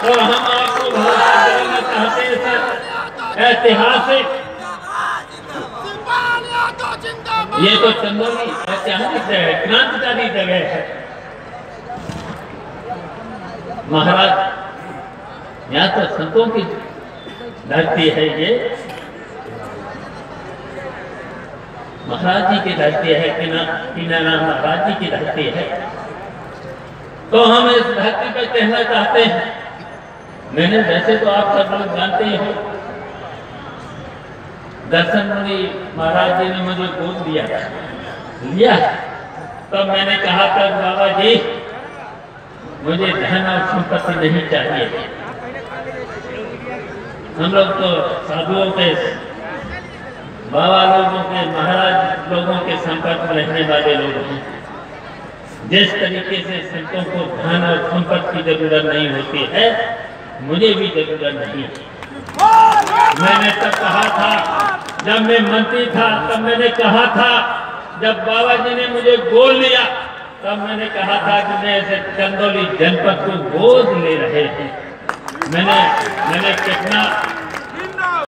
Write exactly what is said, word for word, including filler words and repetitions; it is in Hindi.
तो हम आपको भरोसा देना चाहते हैं सर, ऐतिहासिक ये तो चंदौली ऐतिहासिक है, क्रांतिकारी जगह है महाराज। यहाँ तो संतों की धरती है, ये महाराज जी की धरती है, किनारा महाराज जी की धरती है। तो हम इस धरती पर कहना चाहते हैं, मैंने वैसे तो आप सब लोग जानते ही हो, दर्शन मुनि महाराज जी ने मुझे गोद लिया लिया तब मैंने कहा था बाबा जी मुझे धन और संपत्ति नहीं चाहिए। हम लोग तो साधुओं के, बाबा लोगों के, महाराज लोगों के संपर्क में रहने वाले लोग हैं। जिस तरीके से संतों को धन और संपत्ति की जरूरत नहीं होती है, मुझे भी जरूरत नहीं है। मैंने तब कहा था, जब मैं मंत्री था तब मैंने कहा था, जब बाबा जी ने मुझे गोद लिया तब मैंने कहा था कि मैं ऐसे चंदौली जनपद को गोद ले रहे हैं। मैंने मैंने कितना